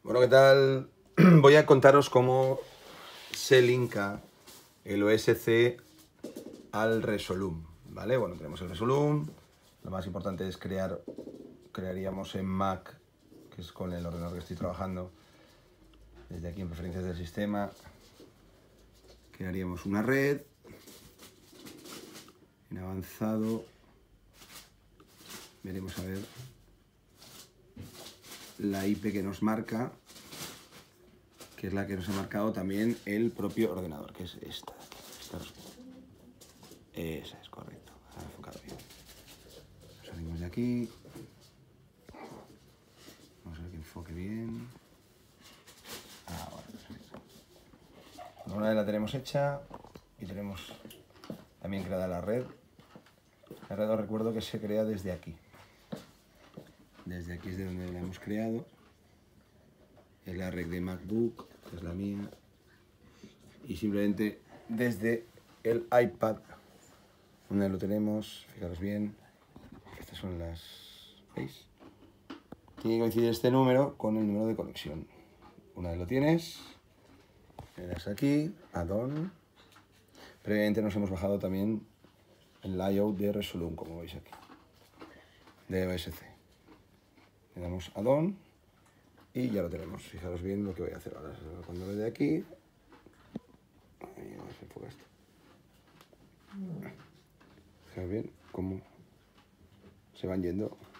Bueno, ¿qué tal? Voy a contaros cómo se linka el OSC al Resolume, ¿vale? Bueno, tenemos el Resolume. Lo más importante es crearíamos en Mac, que es con el ordenador que estoy trabajando. Desde aquí en preferencias del sistema, crearíamos una red. En avanzado, veremos a ver la IP que nos marca, que es la que nos ha marcado también el propio ordenador, que es esta. Esa es correcto, ha enfocado bien. Salimos de aquí. Vamos a ver que enfoque bien. Ahora, perfecto. Una vez la tenemos hecha y tenemos también creada la red. La red os recuerdo que se crea desde aquí. Desde aquí es de donde la hemos creado. Es la red de MacBook, que es la mía. Y simplemente desde el iPad, donde lo tenemos, fijaros bien, estas son las, ¿veis? Tiene que coincidir este número con el número de conexión. Una vez lo tienes, le das aquí, Add-on. Previamente nos hemos bajado también el layout de Resolume, como veis aquí, de OSC. Le damos Add-on y ya lo tenemos. Fijaros bien lo que voy a hacer ahora. Cuando le dé aquí, ahí vamos a enfocar esto. Fijaros bien cómo se van yendo